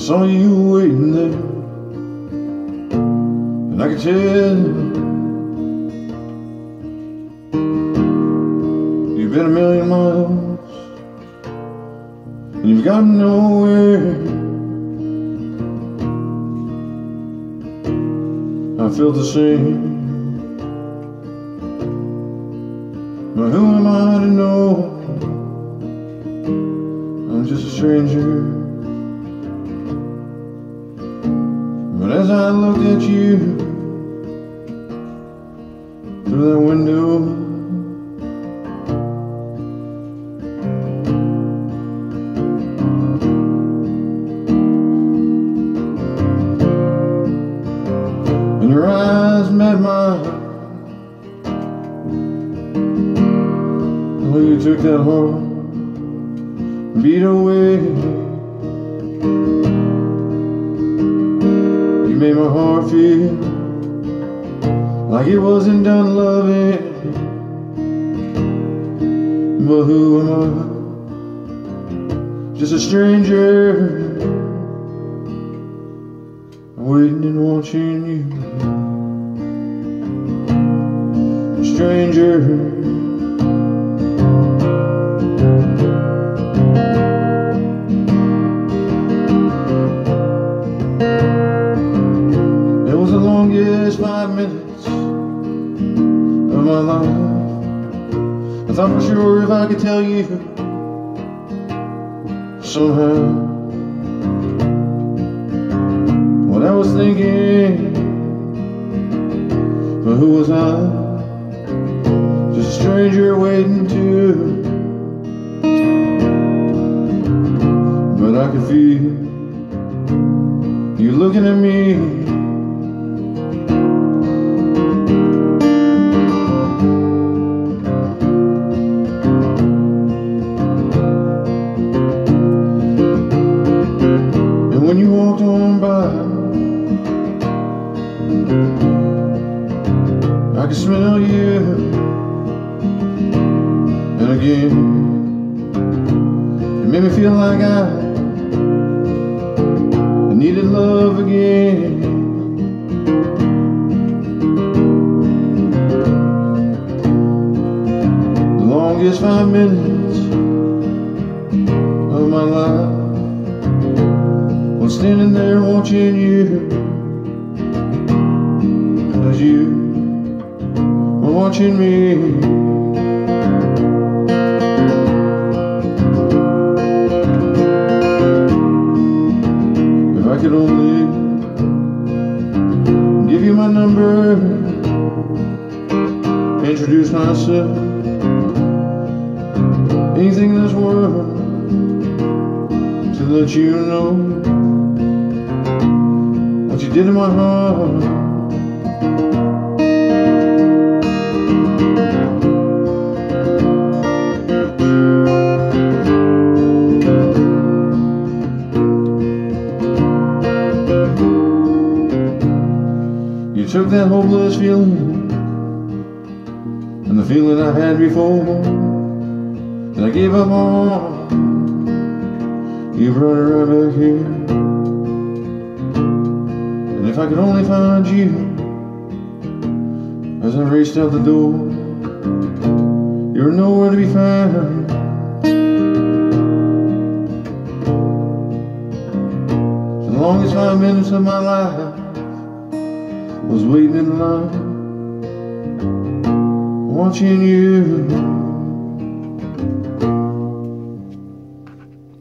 saw you waiting there, and I could tell you've been a million miles and you've gotten nowhere. I felt the same, but who am I to know? I'm just a stranger. But as I looked at you through that window, and your eyes met mine, oh, you took that heart and beat away. You made my heart feel like it wasn't done loving. But who am I? Just a stranger, waiting and watching you. A stranger. It was the longest 5 minutes of my life. I thought for sure if I could tell you somehow what I was thinking. But who was I? Just a stranger waiting to. But I could feel you looking at me. And when you walked on by, I could smell you. And again, it made me feel like I needed love again. The longest 5 minutes of my life was standing there watching you, as you were watching me. I could only give you my number, introduce myself, anything in this world to let you know what you did in my heart. You took that hopeless feeling and the feeling I had before, and I gave up on. You brought it right back here. And if I could only find you as I raced out the door, you were nowhere to be found. The longest 5 minutes of my life was waiting in line, watching you.